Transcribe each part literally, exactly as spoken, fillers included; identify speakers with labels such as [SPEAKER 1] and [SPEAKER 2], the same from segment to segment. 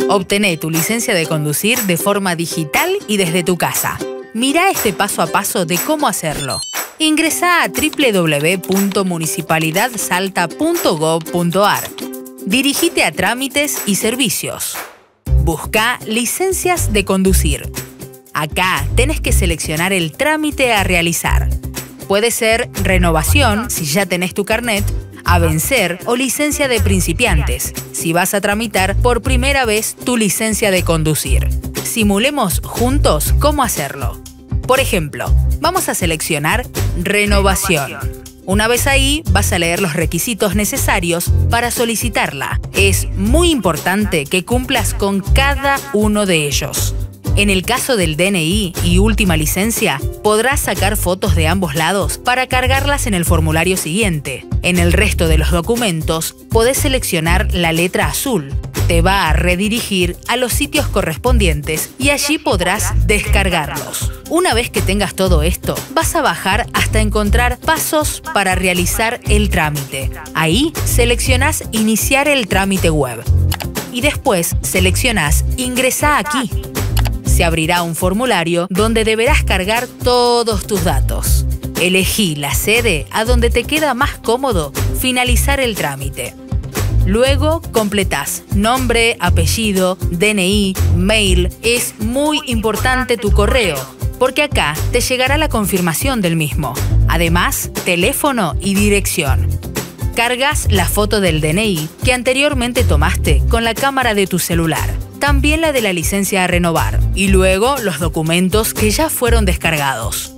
[SPEAKER 1] Obtené tu licencia de conducir de forma digital y desde tu casa. Mirá este paso a paso de cómo hacerlo. Ingresá a w w w punto municipalidad salta punto gov punto a r. Dirigite a Trámites y Servicios. Busca Licencias de conducir. Acá tenés que seleccionar el trámite a realizar. Puede ser renovación, si ya tenés tu carnet, a vencer o licencia de principiantes, si vas a tramitar por primera vez tu licencia de conducir. Simulemos juntos cómo hacerlo. Por ejemplo, vamos a seleccionar renovación. Una vez ahí, vas a leer los requisitos necesarios para solicitarla. Es muy importante que cumplas con cada uno de ellos. En el caso del D N I y última licencia, podrás sacar fotos de ambos lados para cargarlas en el formulario siguiente. En el resto de los documentos, podés seleccionar la letra azul. Te va a redirigir a los sitios correspondientes y allí podrás descargarlos. Una vez que tengas todo esto, vas a bajar hasta encontrar pasos para realizar el trámite. Ahí seleccionás Iniciar el trámite web. Y después seleccionás Ingresá aquí. Se abrirá un formulario donde deberás cargar todos tus datos. Elegí la sede a donde te queda más cómodo finalizar el trámite. Luego completás nombre, apellido, D N I, mail. Es muy importante tu correo, porque acá te llegará la confirmación del mismo. Además, teléfono y dirección. Cargas la foto del D N I que anteriormente tomaste con la cámara de tu celular. También la de la licencia a renovar. Y luego los documentos que ya fueron descargados.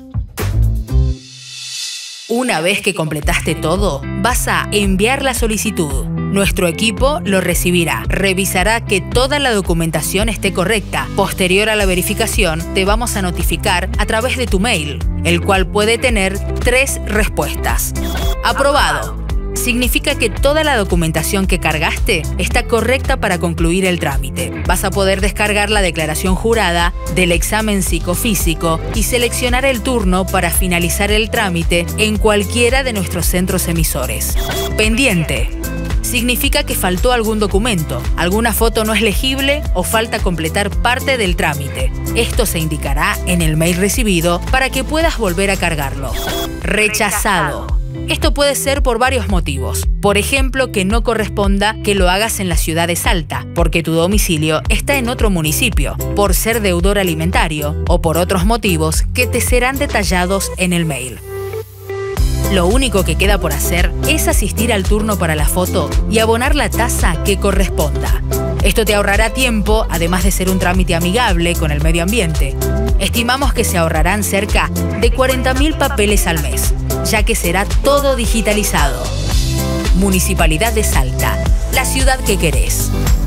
[SPEAKER 1] Una vez que completaste todo, vas a enviar la solicitud. Nuestro equipo lo recibirá. Revisará que toda la documentación esté correcta. Posterior a la verificación, te vamos a notificar a través de tu mail, el cual puede tener tres respuestas. Aprobado. Significa que toda la documentación que cargaste está correcta para concluir el trámite. Vas a poder descargar la declaración jurada del examen psicofísico y seleccionar el turno para finalizar el trámite en cualquiera de nuestros centros emisores. Pendiente. Significa que faltó algún documento, alguna foto no es legible o falta completar parte del trámite. Esto se indicará en el mail recibido para que puedas volver a cargarlo. Rechazado. Esto puede ser por varios motivos. Por ejemplo, que no corresponda que lo hagas en la ciudad de Salta, porque tu domicilio está en otro municipio, por ser deudor alimentario o por otros motivos que te serán detallados en el mail. Lo único que queda por hacer es asistir al turno para la foto y abonar la tasa que corresponda. Esto te ahorrará tiempo, además de ser un trámite amigable con el medio ambiente. Estimamos que se ahorrarán cerca de cuarenta mil papeles al mes, ya que será todo digitalizado. Municipalidad de Salta, la ciudad que querés.